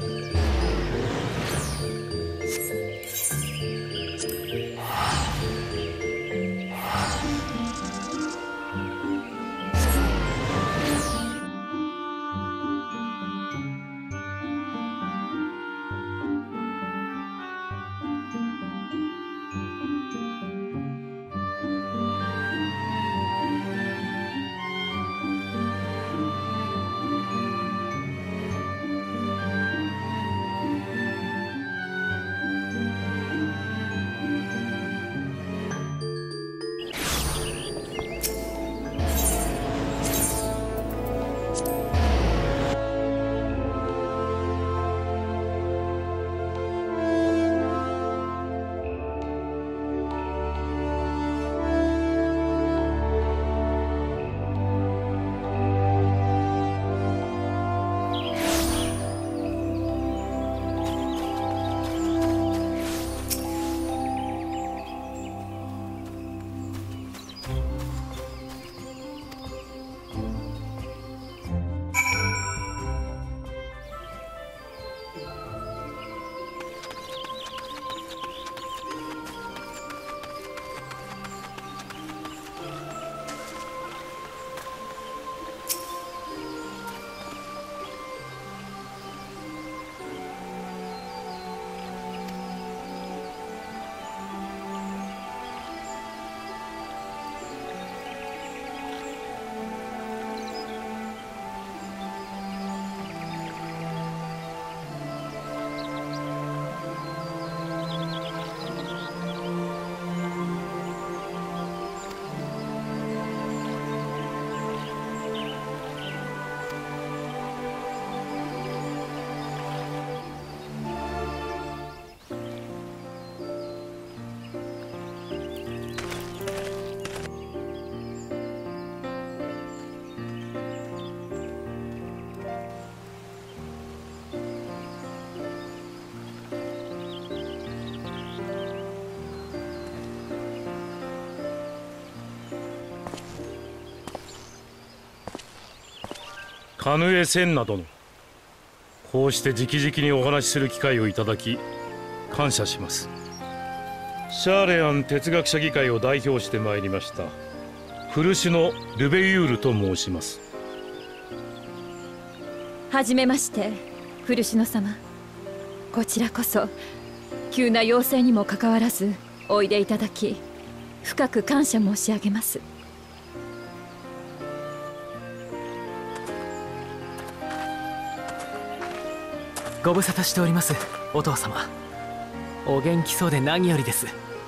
カヌエ・センナ殿、こうして直々にお話しする機会をいただき感謝します。シャーレアン哲学者議会を代表してまいりましたフルシュノ・ルベユールと申します。 はじめまして、フルシュノ様。こちらこそ急な要請にもかかわらずおいでいただき深く感謝申し上げます。 ご無沙汰しております、お父様。お元気そうで何よりです。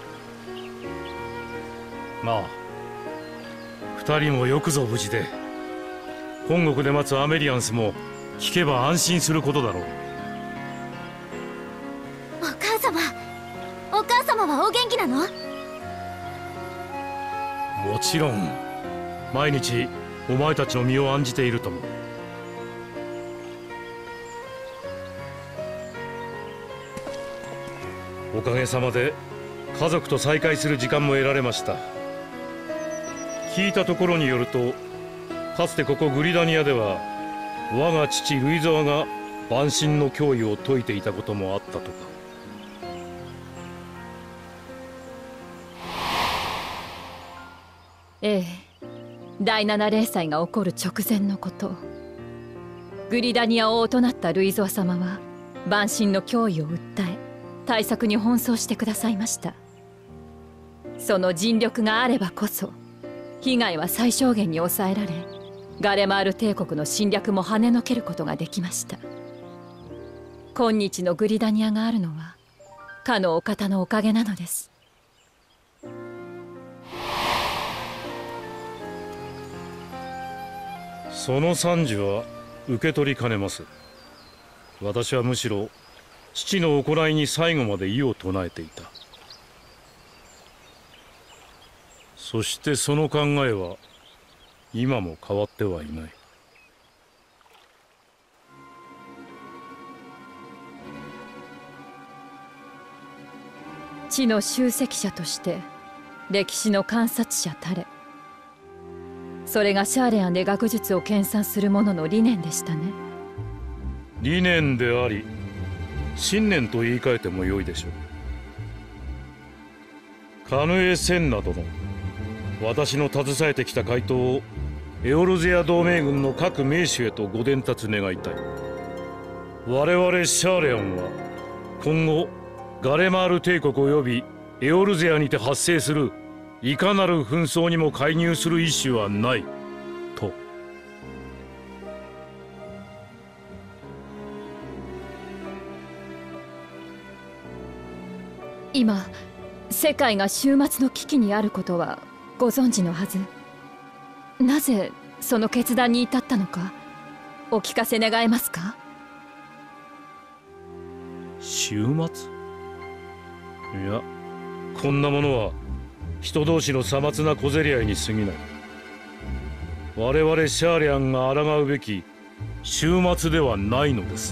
まあ二人もよくぞ無事で、本国で待つアメリアンスも聞けば安心することだろう。 お母様はお元気なの？ もちろん、毎日お前たちの身を案じているとも。おかげさまで家族と再会する時間も得られました。聞いたところによると、かつてここグリダニアでは我が父ルイゾワが万神の脅威を解いていたこともあったとか。 ええ、第7例祭が起こる直前のこと。グリダニア王となったルイゾワ様は万神の脅威を訴え対策に奔走してくださいました。その尽力があればこそ被害は最小限に抑えられ、ガレマール帝国の侵略も跳ねのけることができました。今日のグリダニアがあるのはかのお方のおかげなのです。 その賛辞は受け取りかねます。私はむしろ父の行いに最後まで異を唱えていた。そしてその考えは今も変わってはいない。 地の集積者として歴史の観察者たれ。それがシャーレアンで学術を研鑽する者の理念でしたね。 理念であり信念と言い換えてもよいでしょう。カヌエ・センナ殿、私の携えてきた回答をエオルゼア同盟軍の各名手へとご伝達願いたい。我々シャーレアンは今後ガレマール帝国及びエオルゼアにて発生するいかなる紛争にも介入する意思はないと。 今世界が終末の危機にあることはご存知のはず。なぜその決断に至ったのかお聞かせ願えますか？ 終末？いや、こんなものは人同士のさまつな小競り合いに過ぎない。我々シャーレアンが抗うべき終末ではないのです。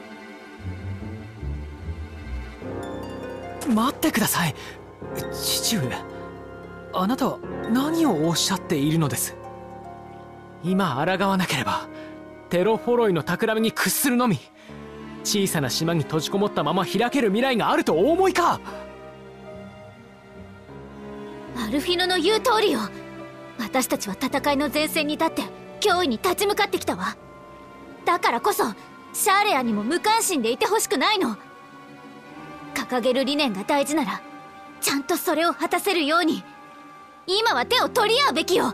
待ってください、父上。あなたは何をおっしゃっているのです？今抗わなければテロフォロイの企みに屈するのみ。小さな島に閉じこもったまま開ける未来があるとお思いか？ アルフィノの言う通りよ。私たちは戦いの前線に立って脅威に立ち向かってきたわ。だからこそシャーレアにも無関心でいてほしくないの。掲げる理念が大事ならちゃんとそれを果たせるように今は手を取り合うべきよ。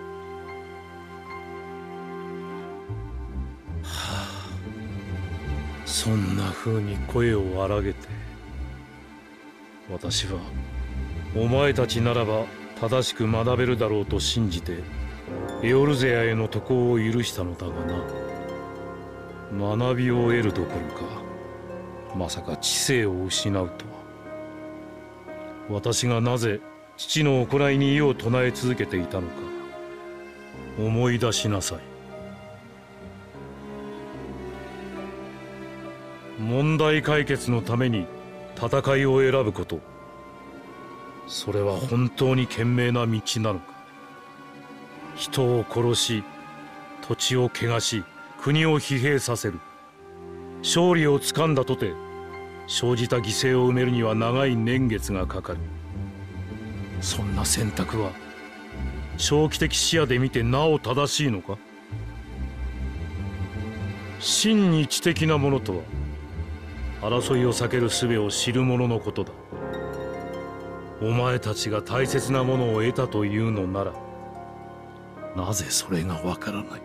そんな風に声を荒げて、私はお前たちならば正しく学べるだろうと信じてエオルゼアへの渡航を許したのだがな。学びを得るどころかまさか知性を失うとは。私がなぜ父の行いに異を唱え続けていたのか思い出しなさい。問題解決のために戦いを選ぶこと、それは本当に賢明な道なのか。人を殺し土地を汚し国を疲弊させる。勝利をつかんだとて生じた犠牲を埋めるには長い年月がかかる。そんな選択は長期的視野で見てなお正しいのか。真に知的なものとは争いを避ける術を知る者のことだ。お前たちが大切なものを得たというのならなぜそれがわからない。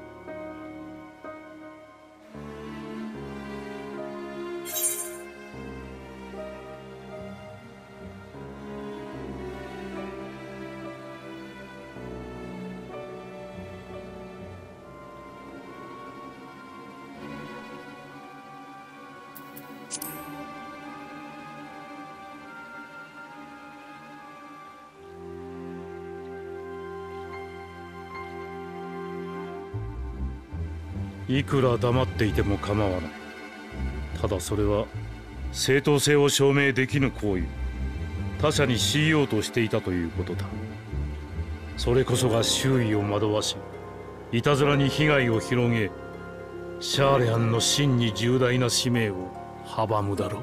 いくら黙っていても構わない。ただそれは正当性を証明できぬ行為、他者に強いようとしていたということだ。それこそが周囲を惑わしいたずらに被害を広げ、シャーレアンの真に重大な使命を阻むだろ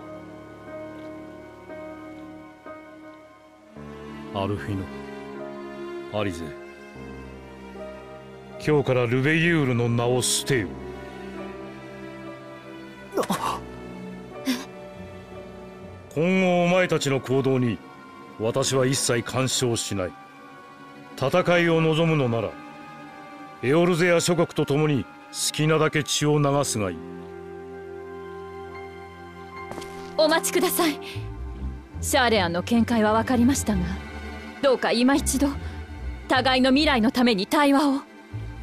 う。アルフィノ、アリゼ、今日からルベユールの名を捨てよ。今後お前たちの行動に私は一切干渉しない。戦いを望むのならエオルゼア諸国と共に好きなだけ血を流すがいい。 お待ちください。シャーレアンの見解は分かりましたが、どうか今一度互いの未来のために対話を。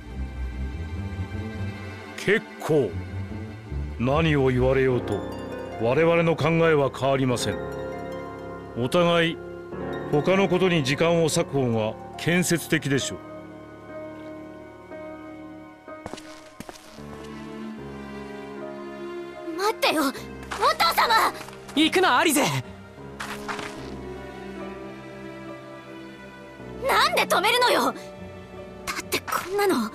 結構。何を言われようと我々の考えは変わりません。お互い他のことに時間を割く方が建設的でしょう。待ってよ、お父様。 行くなアリゼ。 なんで止めるのよ。だってこんなの。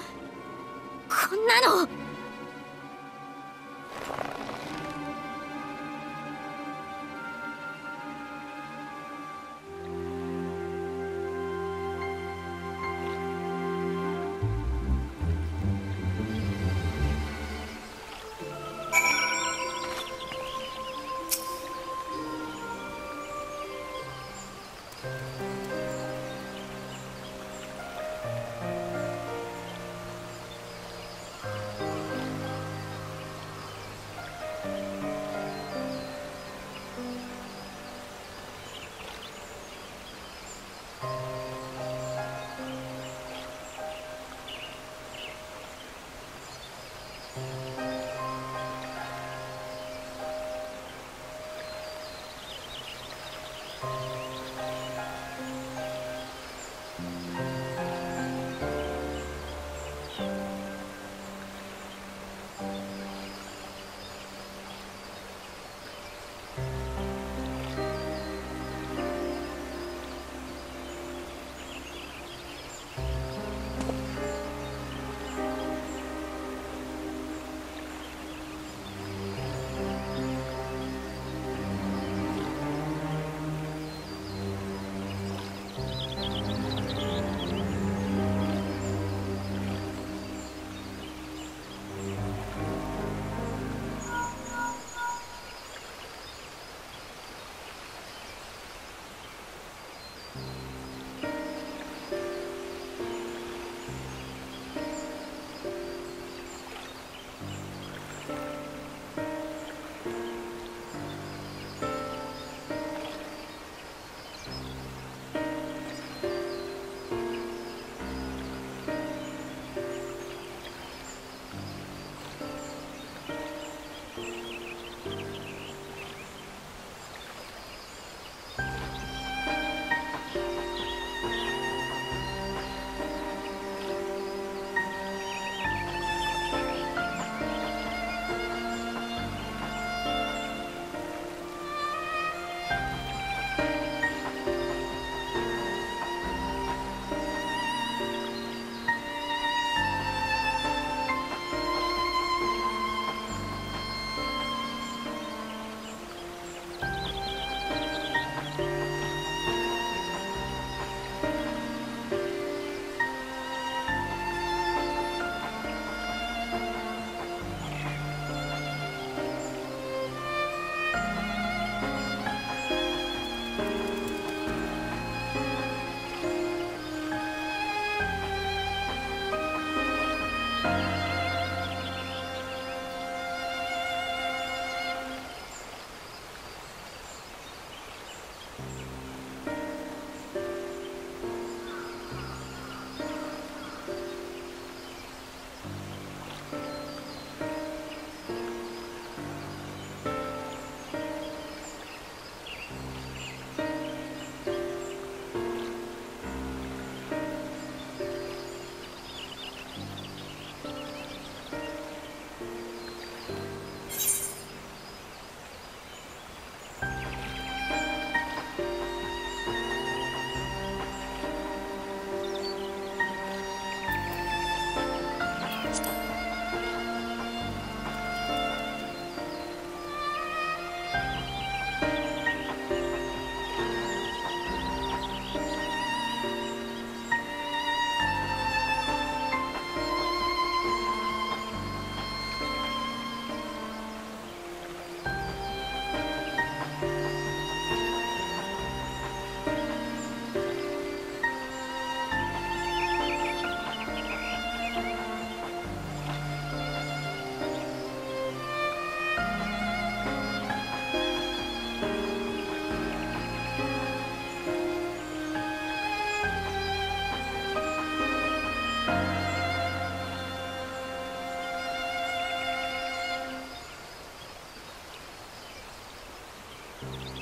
う